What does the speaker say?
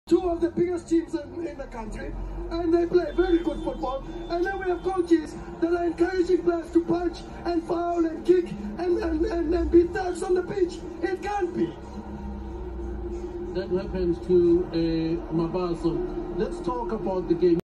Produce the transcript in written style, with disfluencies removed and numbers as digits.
two of the biggest teams in the country, and they play very good football. And then we have coaches that are encouraging players to punch and foul and kick and be thugs on the pitch. It can't be. That happens to Mabaso. Let's talk about the game.